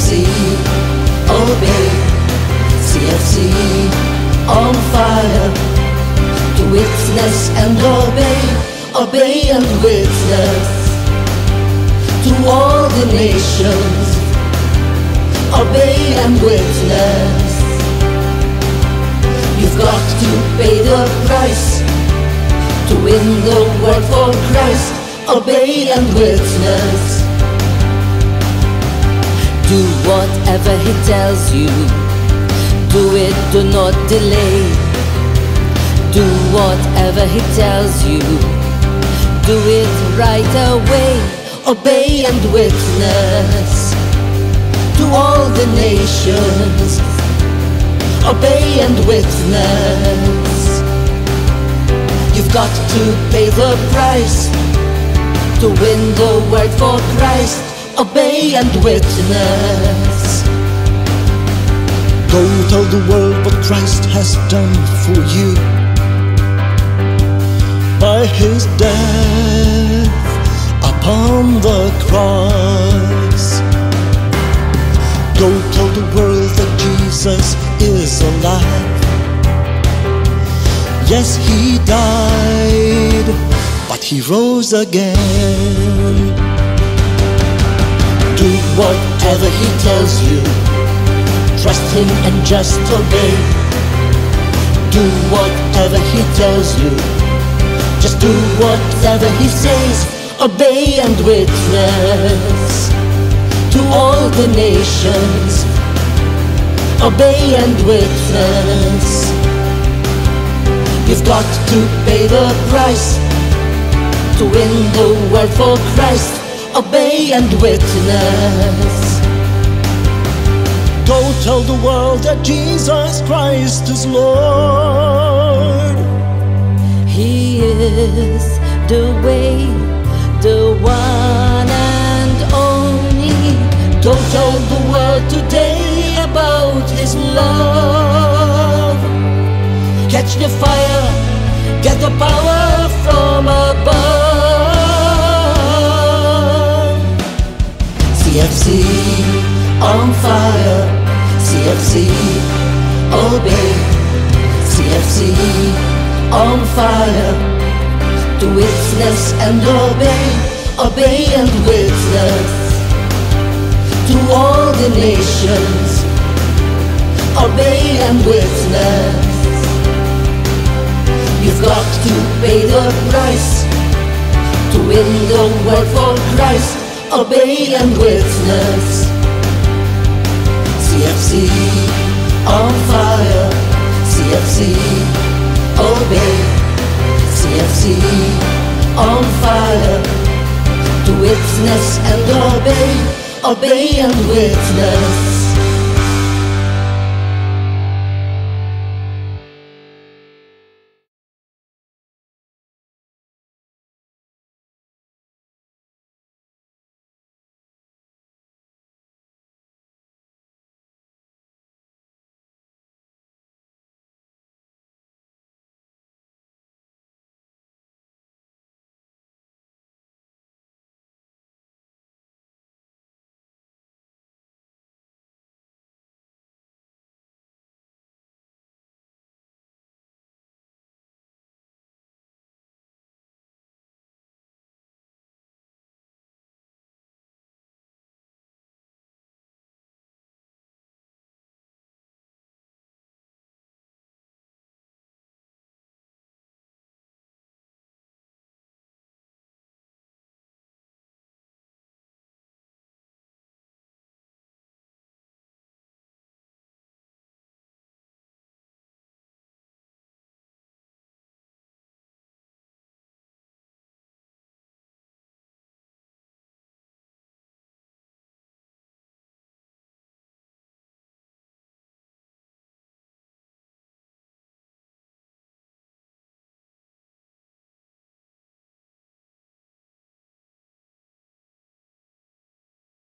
CFC, obey. CFC, on fire. To witness and obey, obey and witness. To all the nations, obey and witness. You've got to pay the price to win the world for Christ. Obey and witness. Do whatever he tells you. Do it, do not delay. Do whatever he tells you. Do it right away. Obey and witness to all the nations. Obey and witness. You've got to pay the price to win the world for Christ. Obey and witness. Go tell the world what Christ has done for you by his death upon the cross. Go tell the world that Jesus is alive. Yes, he died, but he rose again. Do whatever he tells you. Trust him and just obey. Do whatever he tells you. Just do whatever he says. Obey and witness to all the nations. Obey and witness. You've got to pay the price to win the world for Christ. Obey and witness. Go tell the world that Jesus Christ is Lord. He is the way, the one and only. Go tell the world today about his love. Catch the fire, get the power from above. CFC, on fire. CFC, obey. CFC, on fire. To witness and obey. Obey and witness to all the nations. Obey and witness. You've got to pay the price to win the world for Christ. Obey and witness. CFC, on fire. CFC, obey. CFC, on fire. To witness and obey. Obey and witness.